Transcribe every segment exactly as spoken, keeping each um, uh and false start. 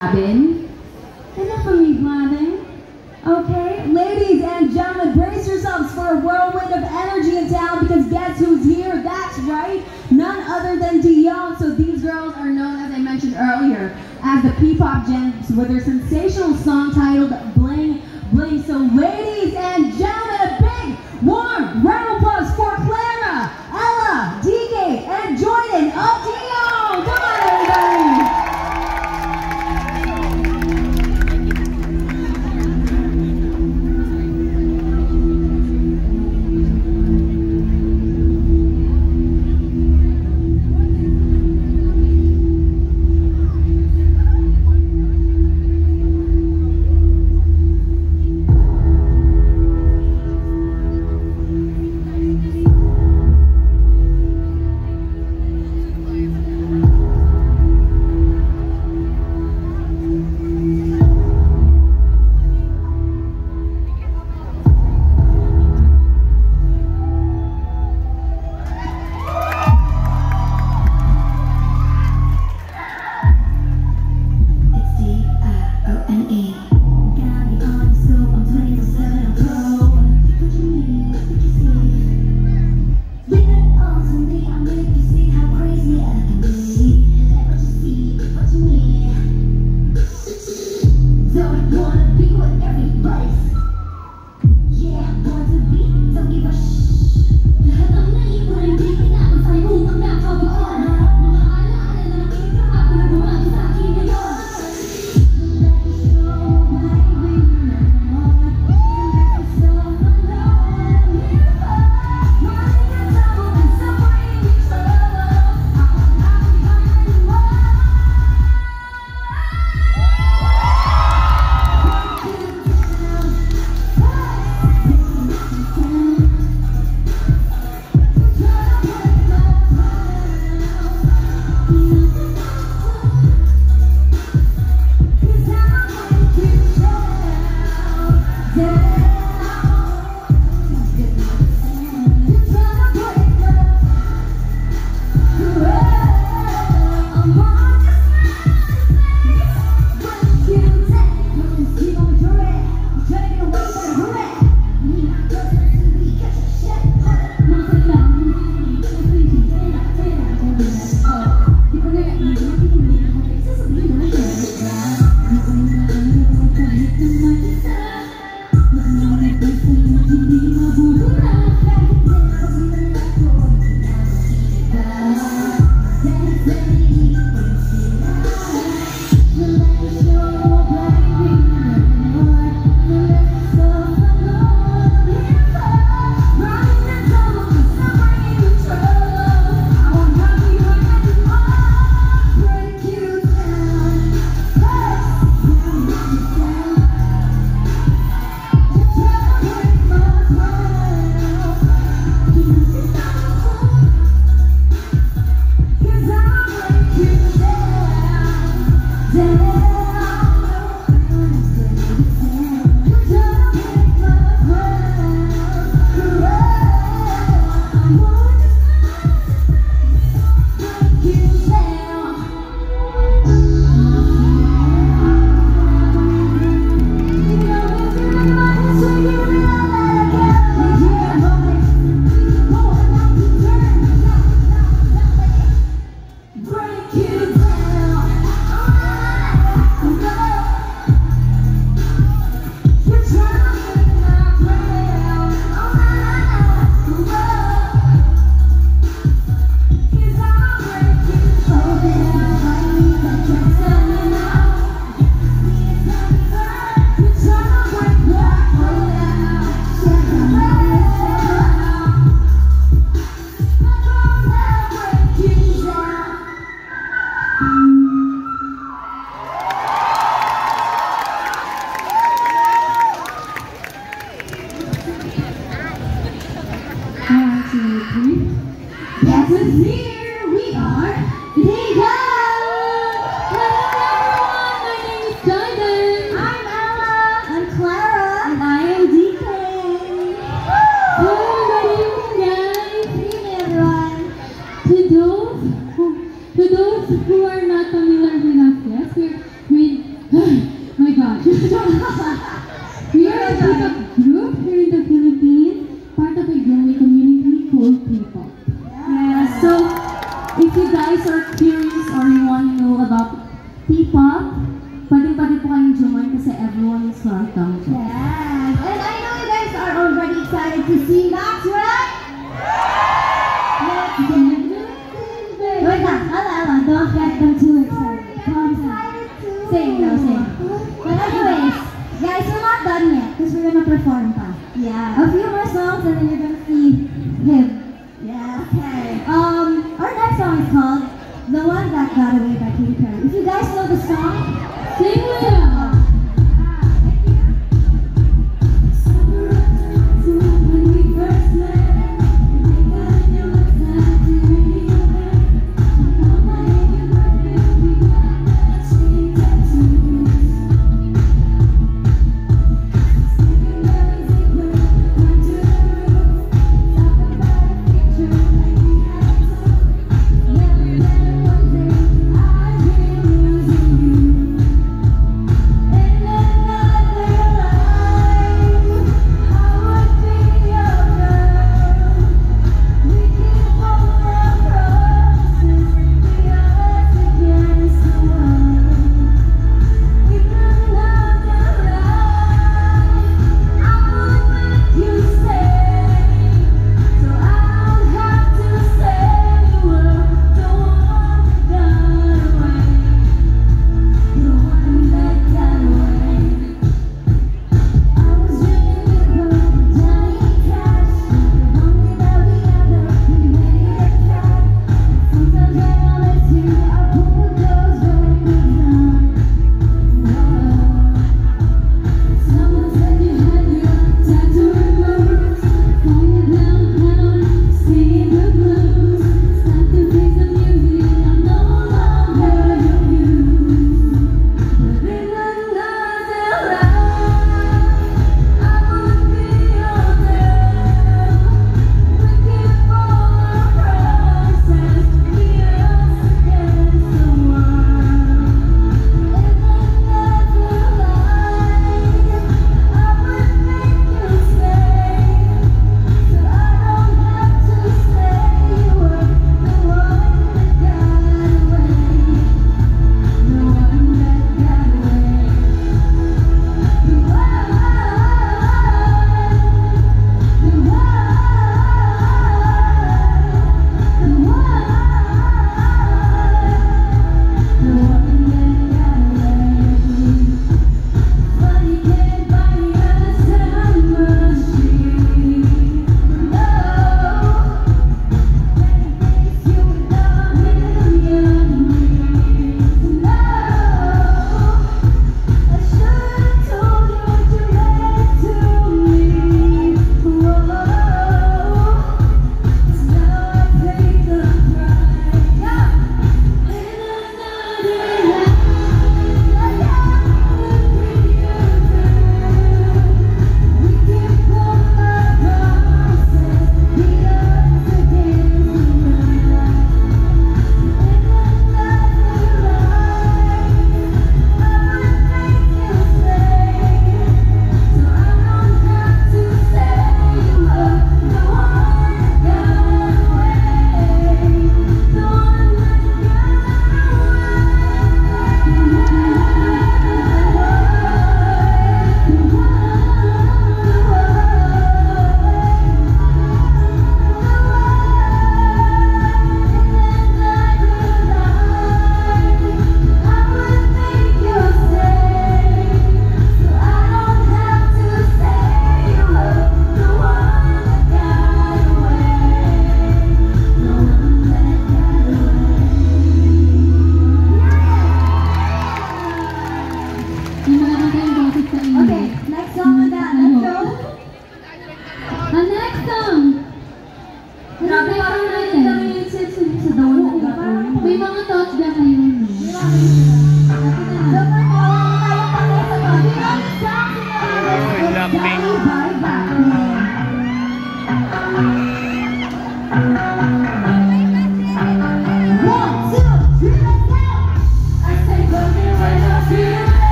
Robin. Enough of me blabbing. Okay, ladies and gentlemen, brace yourselves for a whirlwind of energy in town because guess who's here? That's right, none other than DIONE. So these girls are known, as I mentioned earlier, as the P-pop gems with their sensational song titled Bling Bling. So ladies and gentlemen, a big warm round of applause for Clara, Ella, D K, and Jordan of DIONE. Come on, everybody. To those who are not familiar with us, yes, we're, we up, pwede-pwede po kayong join kasi everyone is welcome. Yes! And I know you guys are already excited to see that, right? Let's get it. Wait lang, ala, ala, don't get them too excited. Calm down. Sing, no, sing. But anyways, guys, we're not done yet because we're gonna perform pa. Yeah. A few more songs and then you're gonna see him. Yeah, okay. Um, our next song is called The One That Got Away by Katy Perry. If you guys know the song, sing with us. You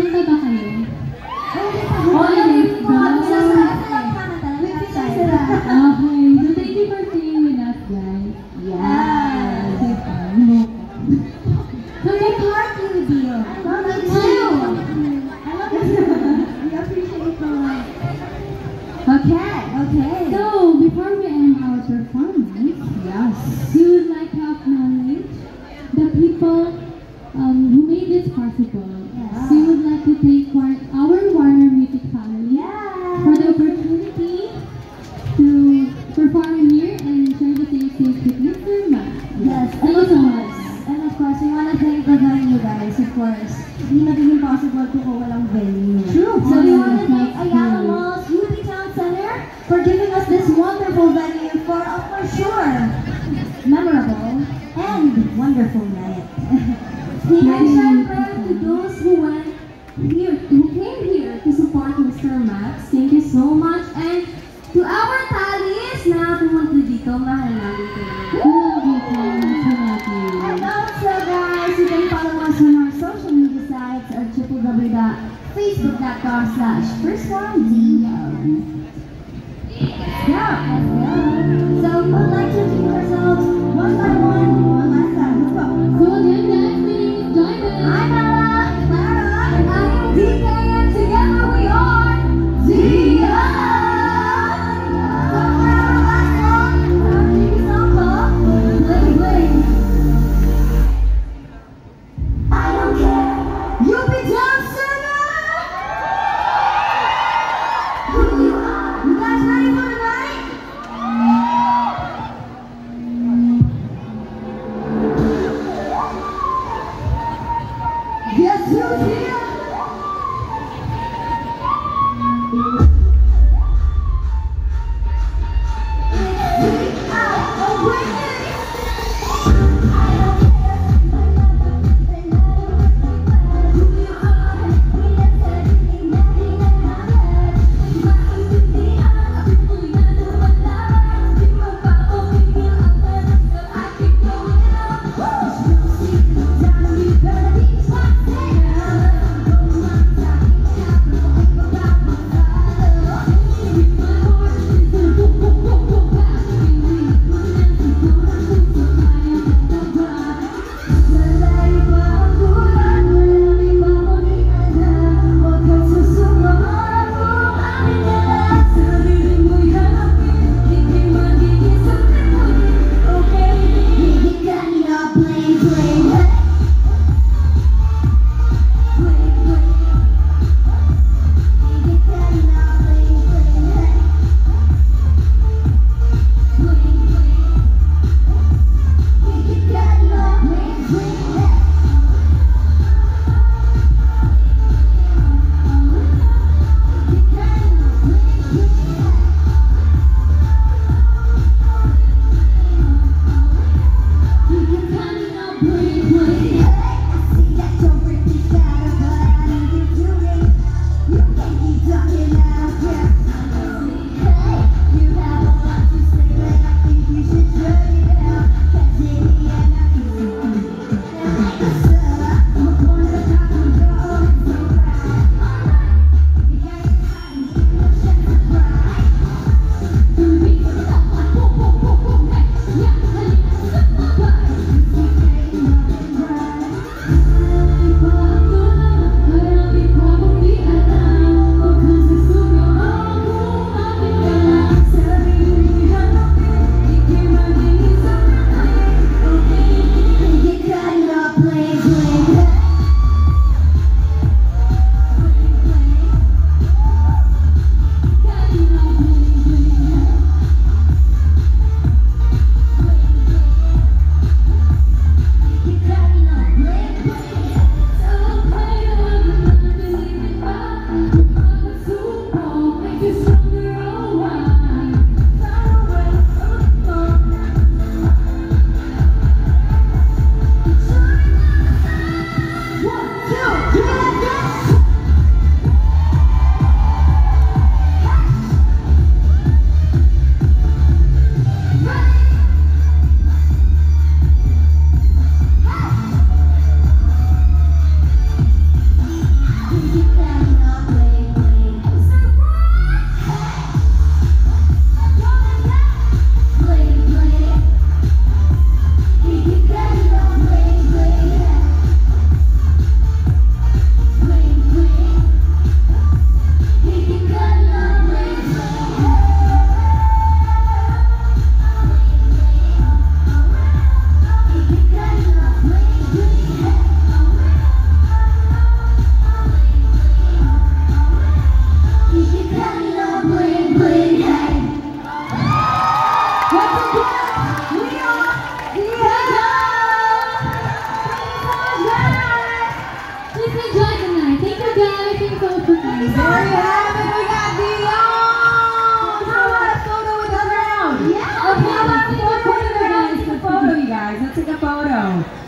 Kanta ba kayo? Oh, let's go. Okay, Okay, so thank you for staying with us, guys. yes. So Big heart, you deal. I love you too. I love you too. We appreciate so much. Okay, okay. So, before we end our performance, Yes. we would like to acknowledge the people um, who made this possible. Yes. We would like to thank our, our Warner Music family Yes. for the opportunity to perform here and share the stage with Mister Matt. Yes, Thank you so much. And of course, we want to thank the venue guys, of course. Hindi magiging possible kung walang venue. True. So we want to thank Ayala Malls U P Town Center for giving us this wonderful venue for a for sure memorable and wonderful night. And syempre, to those who went here, who came here to support Mister Max, thank you so much. And to our tallies na pumunta dito, mahal namin kayo. Love you, guys. I love you. And also guys, you can follow us on our social media sites at w w w dot facebook dot com slash first one dione. Let's go, let's go. So we would like to introduce ourselves one by one, one last time. Let's go. So again, guys, my name is Diamond. I'm Ella, Clara, and I am D K, and together we are Dione. So for our last song, our new song called Bling Bling. I don't care. You be down, singer. Who you are? You guys ready for the night?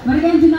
But again,